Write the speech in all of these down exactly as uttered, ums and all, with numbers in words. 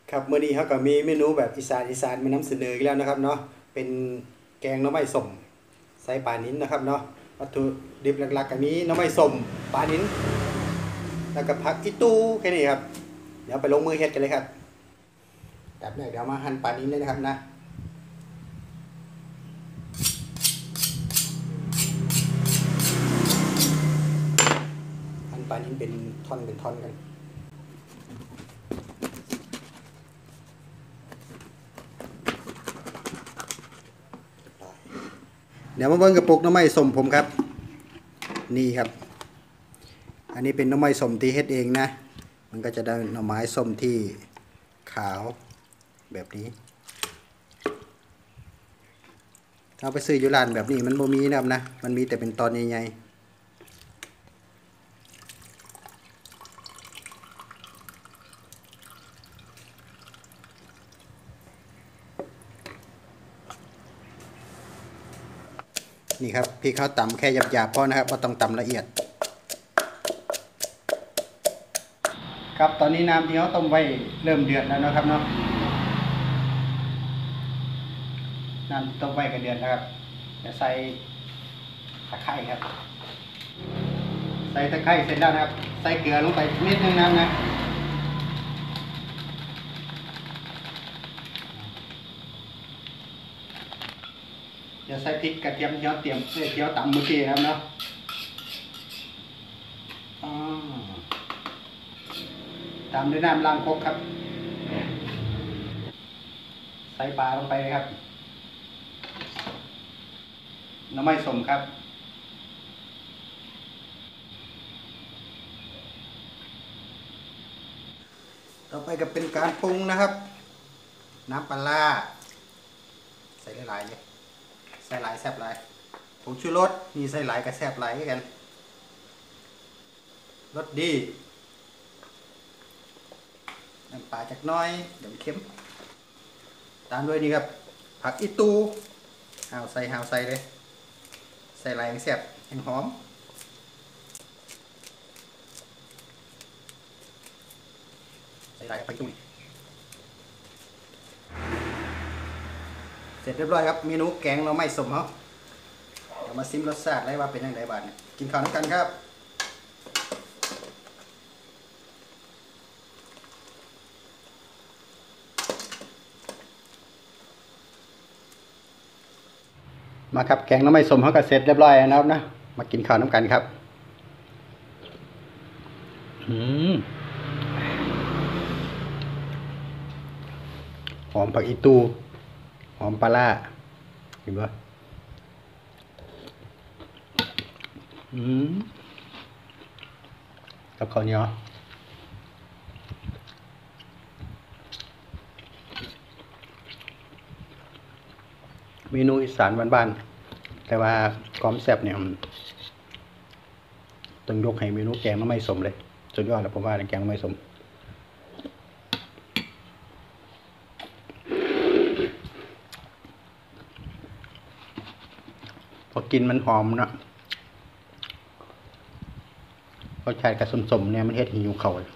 ครับมื้อนี้เขาก็มีเมนูแบบอีสานอีสานมานำเสนออีกแล้วนะครับเนาะเป็นแกงหน่อไม้ส้มใส่ปลานิ้นนะครับเนาะวัตถุดิบหลักๆก็มีหน่อไม้ส้มปลานิ้นแล้วก็ผักอีตู้แค่นี้ครับเดี๋ยวไปลงมือเฮ็ดกันเลยครับแบบแรกเดี๋ยวมาหั่นปลานิ้นเลยนะครับนะหั่นปลานิ้นเป็นท่อนเป็นท่อนกันเดี๋ยวมาเบิ่งกระปุกหน่อไม้ส้มผมครับนี่ครับอันนี้เป็นหน่อไม้ส้มที่เฮ็ดเองนะมันก็จะได้หน่อไม้ส้มที่ขาวแบบนี้เอาไปซื้ออยู่ร้านแบบนี้มันบ่มีนะครับนะมันมีแต่เป็นตอนใหญ่ๆนี่ครับพี่เขาตำแค่หยาบๆพอนะครับไม่ต้องตำละเอียดครับตอนนี้น้ำที่เขาต้มไว้เริ่มเดือดแล้วนะครับเนาะน้ำต้มไว้ก็เดือดแล้วครับจะใส่ตะไคร้ครับใส่ตะไคร้เสร็จแล้วนะครับใส่เกลือลงไปนิดนึงน้ำนะเดี๋ยวใส่พริกกระเทียมที่เขาเตรียมที่เขาตำเมื่อกี้นะครับเนาะตามด้วยน้ำล้างครกครับใส่ปลาลงไปเลยครับหน่อไม้ส้มครับต่อไปก็เป็นการปรุงนะครับน้ำปลาใส่หลายๆเลยใส่หลายแซ่บหลายผงชูรสนี่ใส่หลายกับแซ่บหลายกันรสดีน้ำปลาจากน้อยเดี๋ยวมันเค็มตามด้วยนี่ครับผักอีตูหาวใส่หาวใส่เลยใส่หลายแซ่บแห้งหอมใส่หลายกับผักอีตูเสร็จเรียบร้อยครับเมนูแกงหน่อไม้ส้มเขาเดี๋ยวมาซิมรสชาติเลยว่าเป็นยังไงบ้างกินข้าวน้ำกันครับมาครับแกงหน่อไม้ส้มเขาก็เสร็จเรียบร้อยแล้วนะครับนะมากินข้าวน้ำกันครับอืมหอมผักอีตูหอมปลาล่าเห็นปะอืมกับข้าวเหนียวเมนูอีสานบ้านๆแต่ว่าความแซ่บเนี่ยต้องยกให้เมนูแกงหน่อไม้ส้มเลยสุดยอดแล้วผมว่าแกงหน่อไม้ส้มพอกินมันหอมเนาะรสชาติกับสมๆเนี่ยมันเฮ็ดหิวเข่าเลย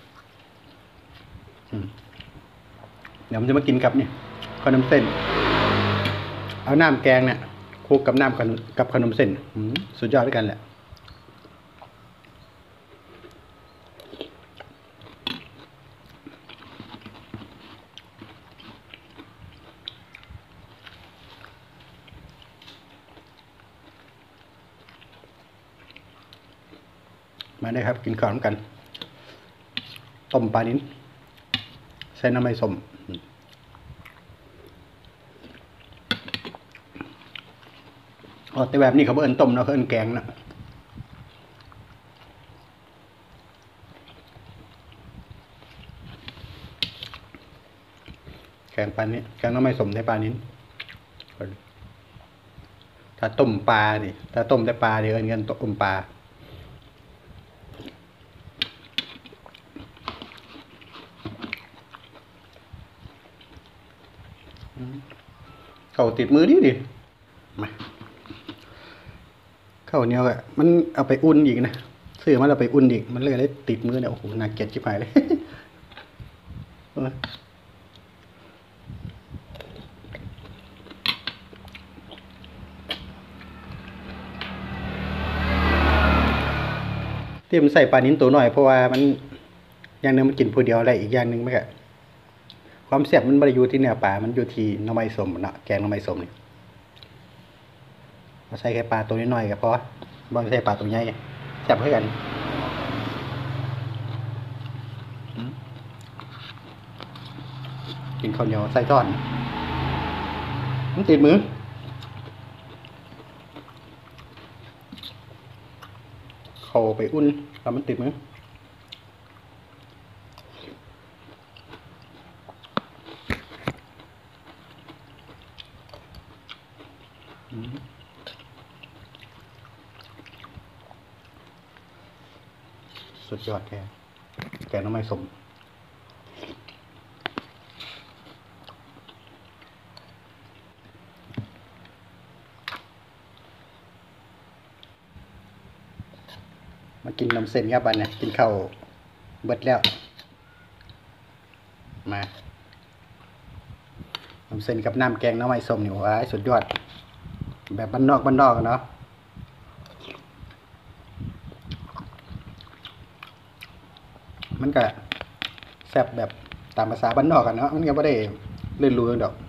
เดี๋ยวมันจะมากินกับเนี่ยขนมเส้นเอาน้ำแกงเนี่ยคลุกกับน้ำกับขนมเส้นสุดยอดด้วยกันแหละมาได้ครับกินข้าวกันต้มปลานิ้นใส่น้ำมันส้มอ๋อแต่แบบนี้เขาเอิ้นต้มเนาะเขาเอิ้นแกงนะแกงปลานี้แกงน้ำมันส้มในปลานิ้นถ้าต้มปลาดิถ้าต้มแต่ปลาเดี๋ยวเอิ้นกันต้มปลาเขาติดมือดิดิมาข้าวเหนียวอ่ะมันเอาไปอุ่นอีกนะซื้อมาเราไปอุ่นอีกมันเลยได้ติดมือเนี่ยโอ้โหน่าเกลียดชิบหายเลยที่มันใส่ปลานิ้นตัวหน่อยเพราะว่ามันอย่างนึงมันกินผู้เดียวอะไรอีกอย่างนึงมันก็ความแซ่บมันไม่ได้อยู่ที่เนื้อปลามันอยู่ที่หน่อไม้ส้มเนาะแกงหน่อไม้ส้มนี่เราใส่แค่ปลาตัวน้อยๆก็พอบ่ใส่ปลาตัวใหญ่แซ่บเท่ากันกินข้าวเหนียวใส่ทอดมันติดมือเข้าไปอุ่นแล้วมันติดมือสุดยอดแกแกงหน่อไม้ส้มมากินน้ำเส้นครับบันเนี่ยกินข้าวเบิดแล้วมาน้ำเส้นกับน้ำแกงหน่อไม้ส้มนี่ว้ายสุดยอดแบบบ้านนอกบ้านนอกเนาะมันก็แซ่บแบบตามภาษาบ้านนอกกันเนาะมันก็ไม่ได้เลื่อนรู้ดอก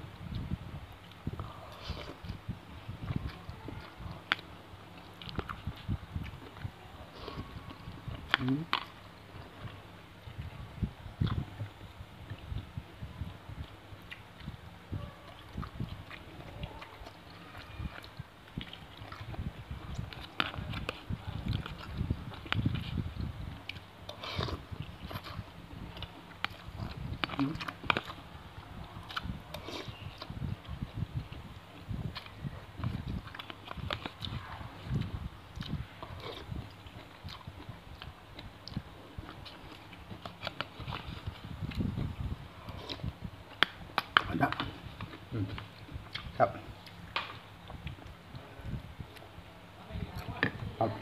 ครับครับ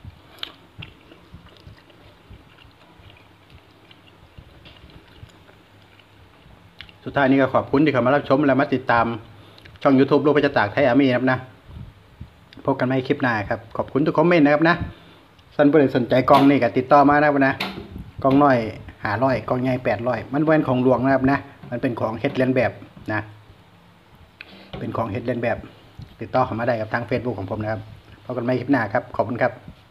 สุดท้ายนี้ก็ขอบคุณที่เข้ามารับชมและมาติดตามช่อง YouTube โลกประจักษ์ไทยอาร์มี่นะครับนะพบกันใหม่คลิปหน้าครับขอบคุณทุกคอมเมนต์นะครับนะสันผู้ใดสนใจกล้องนี่ก็ติดต่อมานะครับนะกล้องน้อยหาร้อยกล้องใหญ่แปดร้อยมันเป็นของหลวงนะครับนะมันเป็นของเฮ็ดเลียนแบบนะเป็นของเฮ็ดเลียนแบบติดต่อเข้ามาได้กับทาง Facebook ของผมนะครับพบกันใหม่คลิปหน้าครับขอบคุณครับ